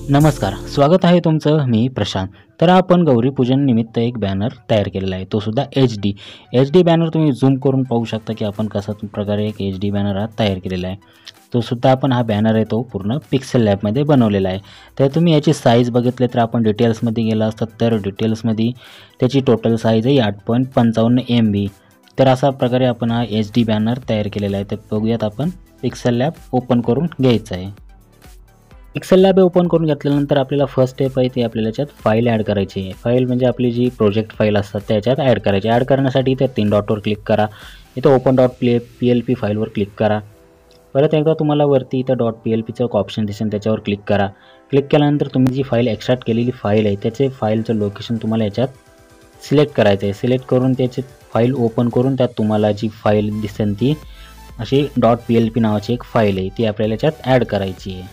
नमस्कार, स्वागत आहे तुमचं. मी प्रशांत. तर आपण गौरीपूजन निमित्त एक बॅनर तयार केलेला आहे, तो सुद्धा एच डी बॅनर. तुम्ही झूम करून पाहू शकता की आपण कसा प्रकारे एक एच डी बॅनर हा तयार केलेला आहे. तो सुद्धा आपण हा बॅनर आहे तो पूर्ण पिक्सेल लॅबमध्ये बनवलेला आहे. तर तुम्ही याची साईज बघितले तर आपण डिटेल्समध्ये गेला असतात तर डिटेल्समध्ये त्याची टोटल साईज आहे 8.55 MB. तर अशा प्रकारे आपण हा एच डी बॅनर तयार केलेला आहे. तर बघूयात आपण पिक्सेल लॅब ओपन करून घ्यायचं आहे. पिक्सेल लॅब ओपन करून घेतल्यानंतर आपल्याला फर्स्ट स्टेप आहे ती आपल्याला याच्यात फाईल ॲड करायची आहे. फाईल म्हणजे आपली जी प्रोजेक्ट फाईल असतात त्याच्यात ॲड करायची. ॲड करण्यासाठी इथे 3 डॉटवर क्लिक करा. इथं ओपन .plp फाईलवर क्लिक करा. परत एकदा तुम्हाला वरती इथं .plpचं एक ऑप्शन दिसेल त्याच्यावर क्लिक करा. क्लिक केल्यानंतर तुम्ही जी फाईल एक्स्ट्रॅक्ट केलेली फाईल आहे त्याचे फाईलचं लोकेशन तुम्हाला याच्यात सिलेक्ट करायचं आहे. सिलेक्ट करून त्याची फाईल ओपन करून त्यात तुम्हाला जी फाईल दिसेल ती अशी .plp नावाची एक फाईल आहे ती आपल्याला याच्यात ॲड करायची आहे.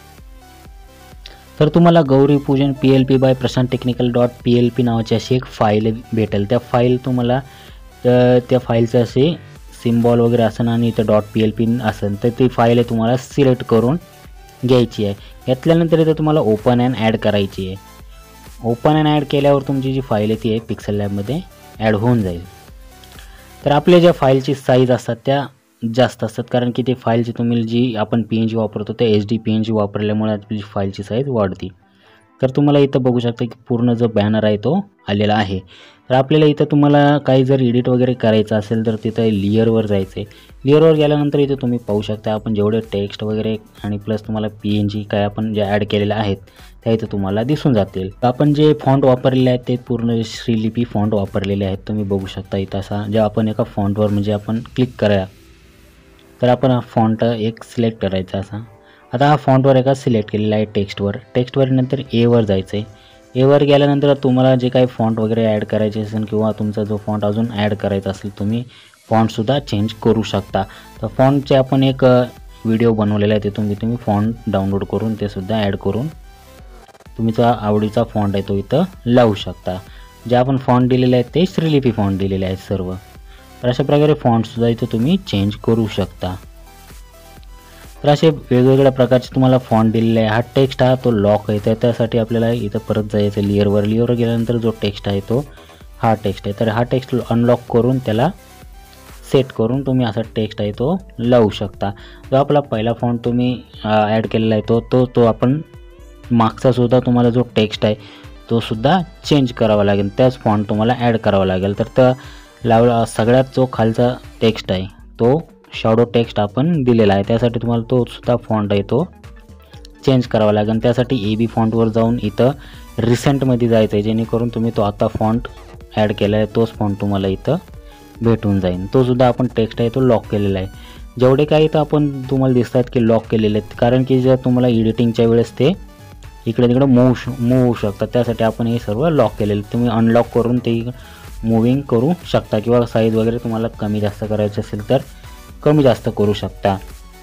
तर तुम्हाला Gauripujan PLP by Prashant technical .plp नावाची अशी एक फाईल भेटेल. त्या फाईल तुम्हाला त्या फाईलचं असे सिम्बॉल वगैरे असेल आणि इथं .plp असेल तर ती फाईल आहे तुम्हाला सिलेक्ट करून घ्यायची आहे. घेतल्यानंतर इथं तुम्हाला ओपन अँड ॲड करायची आहे. ओपन अँड ॲड केल्यावर तुमची जी फाईल आहे ती आहे पिक्सेल लॅबमध्ये ॲड होऊन जाईल. तर आपल्या ज्या फाईलची साईज असतात त्या जास्त असतात कारण की ते फाईलची तुम्ही जी आपण PNG वापरतो ते HD PNG वापरल्यामुळे आपली फाईलची साईज वाढते. तर तुम्हाला इथं बघू शकता की पूर्ण जो बॅनर आहे तो आलेला आहे. तर आपल्याला इथं तुम्हाला काही जर एडिट वगैरे करायचं असेल तर तिथं लेअरवर जायचं आहे. लेअरवर गेल्यानंतर इथं तुम्ही पाहू शकता आपण जेवढे टेक्स्ट वगैरे आणि प्लस तुम्हाला PNG काय आपण जे ॲड केलेले आहेत त्या इथं तुम्हाला दिसून जातील. आपण जे फॉन्ट वापरलेले आहेत ते पूर्ण श्रीलिपी फॉन्ट वापरलेले आहेत. तुम्ही बघू शकता इथं असा जे आपण एका फॉन्टवर म्हणजे आपण क्लिक करा तर आपण हा फॉन्ट एक सिलेक्ट करायचा असा. आता हा फॉन्टवर एका सिलेक्ट केलेला आहे टेक्स्टवर नंतर एवर जायचं आहे. एवर गेल्यानंतर तुम्हाला जे काही फॉन्ट वगैरे ॲड करायचे असेल किंवा तुमचा जो फॉन्ट अजून ॲड करायचा असेल तुम्ही फॉन्टसुद्धा चेंज करू शकता. तर फॉन्टचे आपण एक व्हिडिओ बनवलेला आहे ते तुम्ही फॉन्ट डाउनलोड करून ते सुद्धा ॲड करून तुमचा आवडीचा फॉन्ट आहे तो इथं लावू शकता. जे आपण फॉन्ट दिलेले आहेत ते श्रीलिपी फॉन्ट दिलेले आहेत सर्व. तर अशा प्रकारे फॉन्टसुद्धा इथं तुम्ही चेंज करू शकता. तर असे वेगवेगळ्या प्रकारचे तुम्हाला फॉन्ट दिलेले आहे. हा टेक्स्ट हा तो लॉक आहे तर त्यासाठी आपल्याला इथं परत जायचं लेअरवर गेल्यानंतर जो टेक्स्ट आहे तो हा टेक्स्ट आहे. तर हा टेक्स्ट अनलॉक करून त्याला सेट करून तुम्ही असा टेक्स्ट आहे तो लावू शकता. जो आपला पहिला फॉन्ट तुम्ही ॲड केलेला आहे तो आपण मागचा सुद्धा तुम्हाला जो टेक्स्ट आहे तो सुद्धा चेंज करावा लागेल. त्याच फॉन्ट तुम्हाला ॲड करावा लागेल. तर त्या लावला सगळ्यात जो खालचा टेक्स्ट आहे तो शॅडो टेक्स्ट आपण दिलेला आहे त्यासाठी तुम्हाला तो सुद्धा फॉन्ट आहे तो चेंज करावा लागेल. त्यासाठी AB फॉन्टवर जाऊन इथं रिसेंटमध्ये जायचं आहे जेणेकरून तुम्ही तो आता फॉन्ट ॲड केला आहे तोच फॉन्ट तुम्हाला इथं भेटून जाईल. तो सुद्धा आपण टेक्स्ट आहे तो लॉक केलेला आहे. जेवढे काही इथं आपण तुम्हाला दिसत आहेत की लॉक केलेले आहेत कारण की जर तुम्हाला एडिटिंगच्या वेळेस ते इकडे तिकडे मूव्ह होऊ शकतात त्यासाठी आपण हे सर्व लॉक केलेले. तुम्ही अनलॉक करून ते मूविंग करू शकता किंवा साईज वगैरे तुम्हाला कमी जास्त करायचं असेल तर कमी जास्त करू शकता.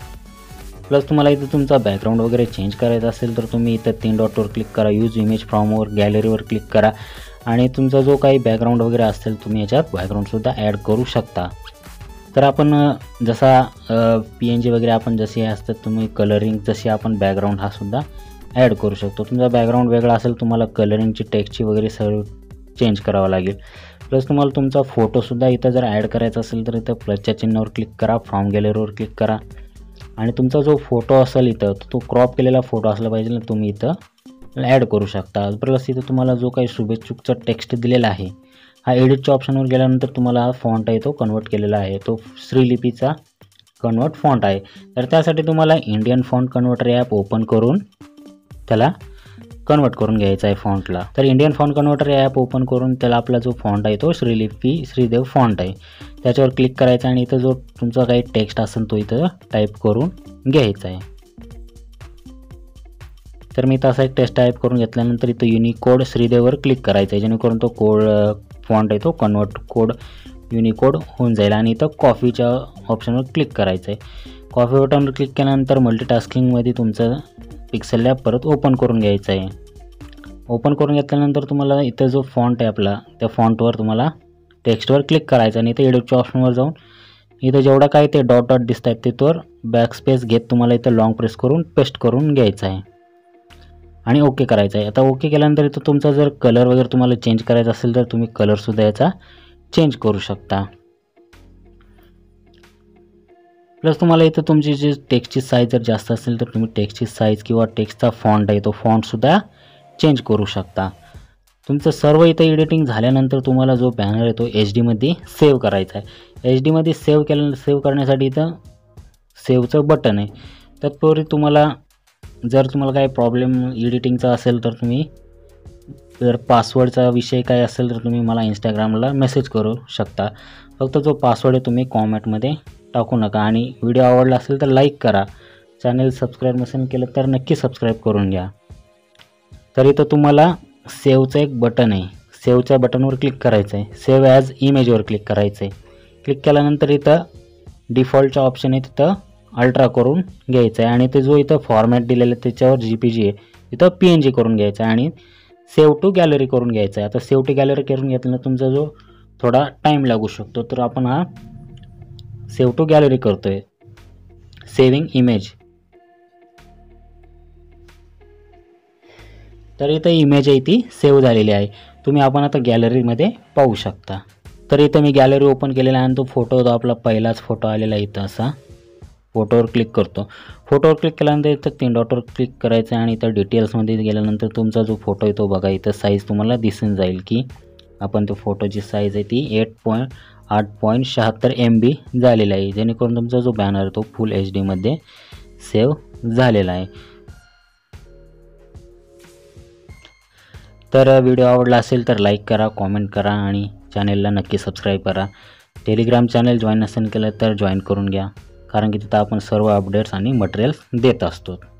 प्लस तुम्हाला इथं तुमचा बॅकग्राऊंड वगैरे चेंज करायचा असेल तर तुम्ही इथं 3 डॉटवर क्लिक करा. यूज इमेज फ्रॉमवर गॅलरीवर क्लिक करा आणि तुमचा जो काही बॅकग्राऊंड वगैरे असेल तुम्ही याच्यात बॅकग्राऊंडसुद्धा ॲड करू शकता. तर आपण जसा PNG वगैरे आपण जसे असतात तुम्ही कलरिंग जशी आपण बॅकग्राऊंड हा सुद्धा ॲड करू शकतो. तुमचा बॅकग्राऊंड वेगळा असेल तुम्हाला कलरिंगची टेक्स्टची वगैरे सर्व चेंज करावं लागेल. प्लस तुम्हाला तुमचा फोटोसुद्धा इथं जर ॲड करायचा असेल तर इथं प्लसच्या चिन्हावर क्लिक करा. फ्रॉम गॅलरीवर क्लिक करा आणि तुमचा जो फोटो असेल इथं तो क्रॉप केलेला फोटो असला पाहिजे ना तुम्ही इथं ॲड करू शकता. प्लस इथं तुम्हाला जो काही शुभेच्छुकचा टेक्स्ट दिलेला आहे हा एडिटच्या ऑप्शनवर गेल्यानंतर तुम्हाला हा फॉन्ट आहे तो कन्वर्ट केलेला आहे तो श्रीलिपीचा कन्वर्ट फॉन्ट आहे. तर त्यासाठी तुम्हाला Indian font converter app open करून त्याला कन्वर्ट करून घ्यायचा आहे फॉन्टला. तर Indian font converter app open करून त्याला आपला जो फॉन्ट आहे तो श्रीदेव फॉन्ट आहे त्याच्यावर क्लिक करायचा आणि इथं जो तुमचा काही टेक्स्ट असेल तो इथं टाईप करून घ्यायचा आहे. तर मी तसा एक टेक्स्ट टाईप करून घेतल्यानंतर इथं युनिकोड श्रीदेववर क्लिक करायचं आहे जेणेकरून तो फॉन्ट आहे तो कन्वर्ट कोड युनिकोड होऊन जाईल आणि इथं कॉफीच्या ऑप्शनवर क्लिक करायचं आहे. कॉफी बटनवर क्लिक केल्यानंतर मल्टीटास्किंगमध्ये तुमचं पिक्सेल लॅब परत ओपन करून घ्यायचं आहे. ओपन करून घेतल्यानंतर तुम्हाला इथं जो फॉन्ट आहे आपला त्या फॉन्टवर तुम्हाला टेक्स्टवर क्लिक करायचं आणि इथं एडिटच्या ऑप्शनवर जाऊन इथं जेवढा काय ते डॉट दिसत आहेत तिथवर बॅकस्पेस घेत तुम्हाला इथं लॉंग प्रेस करून पेस्ट करून घ्यायचं आहे. आणि ओके करायचं आहे. आता ओके केल्यानंतर इथं तुमचा जर कलर वगैरे तुम्हाला चेंज करायचा असेल तर तुम्ही कलरसुद्धा याचा चेंज करू शकता. प्लस तुम्हाला इथं तुमची जी टेक्स्टची साईज जर जास्त असेल तर तुम्ही टेक्स्टची साईज किंवा टेक्स्टचा फॉन्ट आहे तो फॉन्टसुद्धा चेंज करू शकता. तुमचं सर्व इथं एडिटिंग झाल्यानंतर तुम्हाला जो बॅनर आहे तो HD मध्ये सेव्ह करायचा आहे. HD मध्ये सेव्ह करण्यासाठी इथं सेव्हचं बटन आहे. तत्पूर्वी जर तुम्हाला काही प्रॉब्लेम एडिटिंगचा असेल तर तुम्ही जर पासवर्डचा विषय काय असेल तर तुम्ही मला इंस्टाग्रामला मेसेज करू शकता. फक्त जो पासवर्ड आहे तुम्ही कॉमेंटमध्ये टाकू नका. आणि व्हिडिओ आवडला असेल तर लाईक करा. चॅनल सबस्क्राईब नसेल केलं तर नक्की सबस्क्राईब करून घ्या. तर इथं तुम्हाला सेव्हचं एक बटन आहे. सेव्हच्या बटनवर क्लिक करायचं आहे. सेव्ह ॲज इमेजवर क्लिक करायचं आहे. क्लिक केल्यानंतर इथं डिफॉल्टचा ऑप्शन आहे तिथं अल्ट्रा करून घ्यायचं आहे. आणि ते जो इथं फॉर्मॅट दिलेलं आहे त्याच्यावर JPG आहे इथं PNG करून घ्यायचं आहे. आणि सेव्ह टू गॅलरी करून घ्यायचं आहे. आता सेव्ह टू गॅलरी करून घेतल्यानं तुमचा जो थोडा टाईम लागू शकतो. तर आपण हा सेव्ह टू गॅलरी करतो आहे. Saving image. तर इथं इमेज आहे ती सेव्ह झालेली आहे. आपण आता गॅलरीमध्ये पाहू शकता. तर इथं मी गॅलरी ओपन केलेला आहे आणि तो फोटो होता आपला पहिलाच फोटो आलेला इथं असा. फोटोवर क्लिक करतो. फोटोवर क्लिक केल्यानंतर इथं 3 डॉटवर क्लिक करायचं आहे आणि इथं डिटेल्समध्ये गेल्यानंतर तुमचा जो फोटो आहे तो बघा इथं साईज तुम्हाला दिसून जाईल की आपण तो फोटोची साईज आहे ती 8.76 MB झालेला आहे. जेणेकरून तुमचा जो बॅनर आहे तो फुल HD मध्ये सेव्ह झालेला आहे. तर व्हिडिओ आवडला असेल तर लाईक करा, कॉमेंट करा आणि चॅनलला नक्की सबस्क्राईब करा. टेलिग्राम चॅनल जॉईन नसेल केलं तर जॉईन करून घ्या, कारण की तिथं आपण सर्व अपडेट्स आणि मटेरियल्स देत असतो.